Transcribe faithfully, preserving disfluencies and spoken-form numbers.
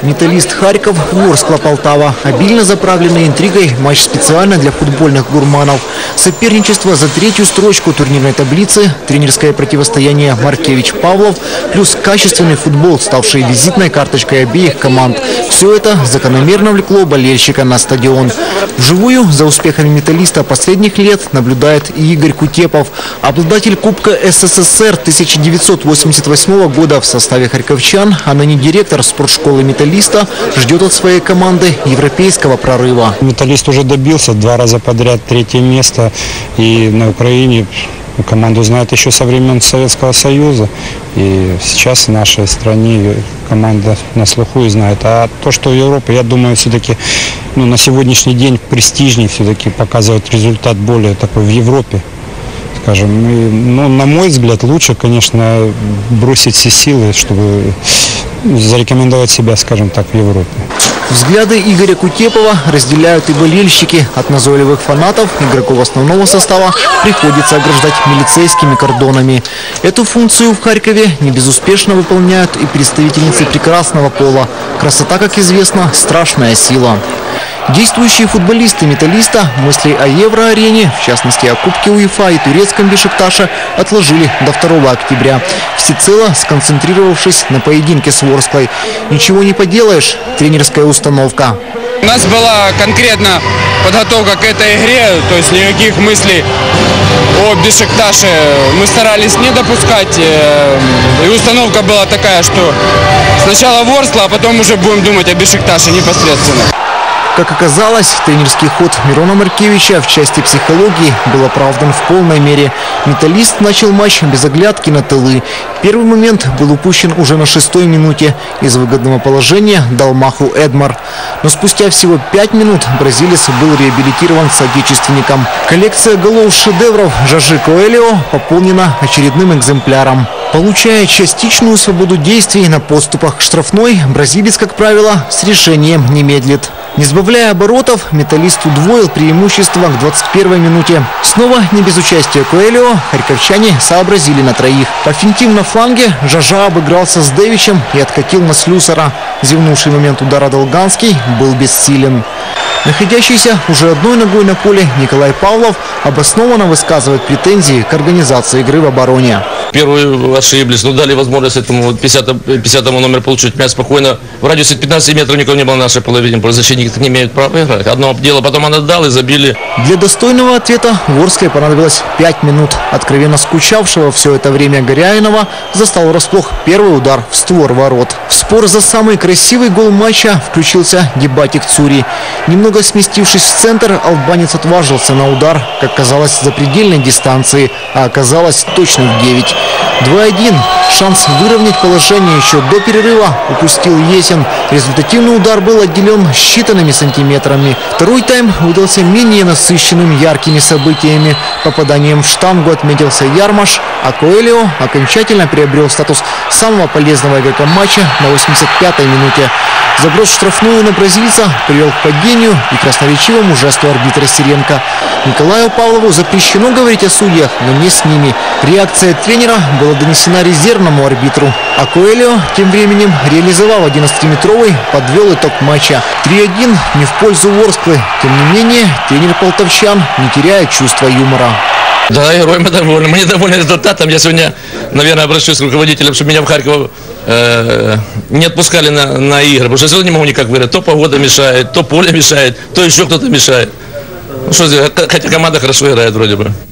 Металлист Харьков, Ворскла Полтава. Обильно заправленный интригой матч специально для футбольных гурманов. Соперничество за третью строчку турнирной таблицы, тренерское противостояние Маркевич-Павлов, плюс качественный футбол, ставший визитной карточкой обеих команд. Все это закономерно влекло болельщика на стадион. Вживую за успехами металлиста последних лет наблюдает и Игорь Кутепов, обладатель Кубка СССР тысяча девятьсот восемьдесят восьмого года в составе харьковчан, а ныне директор спортшколы металлиста, ждет от своей команды европейского прорыва. Металлист уже добился два раза подряд третье место, и на Украине команду знают еще со времен Советского Союза, и сейчас в нашей стране команда на слуху и знает. А то, что Европа, я думаю, все-таки ну, на сегодняшний день престижнее все-таки показывает результат более такой в Европе. Скажем, и, ну, на мой взгляд, лучше, конечно, бросить все силы, чтобы зарекомендовать себя, скажем так, в Европе. Взгляды Игоря Кутепова разделяют и болельщики. От назойливых фанатов игроков основного состава приходится ограждать милицейскими кордонами. Эту функцию в Харькове не безуспешно выполняют и представительницы прекрасного пола. Красота, как известно, страшная сила. Действующие футболисты металлиста мысли о Евроарене, в частности о Кубке УЕФА и турецком Бешикташе, отложили до второго октября, всецело сконцентрировавшись на поединке с Ворсклой. Ничего не поделаешь, тренерская установка. У нас была конкретно подготовка к этой игре, то есть никаких мыслей о Бешикташе мы старались не допускать. И установка была такая, что сначала Ворскла, а потом уже будем думать о Бешикташе непосредственно. Как оказалось, тренерский ход Мирона Маркевича в части психологии был оправдан в полной мере. Металлист начал матч без оглядки на тылы. Первый момент был упущен уже на шестой минуте. Из выгодного положения дал маху Эдмар. Но спустя всего пять минут бразилец был реабилитирован соотечественником. Коллекция голов-шедевров Жажи Коэлио пополнена очередным экземпляром. Получая частичную свободу действий на подступах к штрафной, бразилец, как правило, с решением не медлит. Не сбавляя оборотов, металлист удвоил преимущество к двадцать первой минуте. Снова не без участия Коэлио, харьковчане сообразили на троих. Пофинтив на фланге, Жажа обыгрался с Дэвичем и откатил на Слюсара. Зевнувший момент удара Долганский был бессилен. Находящийся уже одной ногой на поле Николай Павлов обоснованно высказывает претензии к организации игры в обороне. Первую ошиблись, но дали возможность этому пятидесятому номеру получить мяч спокойно. В радиусе пятнадцати метров никого не было на нашей половине. Защитники не имеют права играть. Одно дело, потом он отдал и забили. Для достойного ответа Ворскле понадобилось пять минут. Откровенно скучавшего все это время Горяинова застал врасплох первый удар в створ ворот. В спор за самый красивый гол матча включился Дебатик Цури. Немного сместившись в центр, албанец отважился на удар, как казалось, с запредельной дистанции, а оказалось точно в девять. два один. Шанс выровнять положение еще до перерыва упустил Есин. Результативный удар был отделен считанными сантиметрами. Второй тайм выдался менее насыщенным яркими событиями. Попаданием в штангу отметился Ярмаш, а Коэлио окончательно приобрел статус самого полезного игрока матча на восемьдесят пятой минуте. Заброс в штрафную на бразильца привел к падению и красноречивому жесту арбитра Сиренко. Николаю Павлову запрещено говорить о судьях, но не с ними. Реакция тренера была донесена резервному арбитру. А Коэлио тем временем, реализовав одиннадцатиметровый, подвел итог матча. три один не в пользу Ворсклы. Тем не менее, тренер полтавчан не теряет чувства юмора. Да, герой, мы довольны. Мы недовольны результатом. Я сегодня, наверное, обращусь к руководителям, чтобы меня в Харьков э, не отпускали на, на игры. Потому что я сегодня не могу никак выиграть. То погода мешает, то поле мешает, то еще кто-то мешает. Ну, что, хотя команда хорошо играет вроде бы.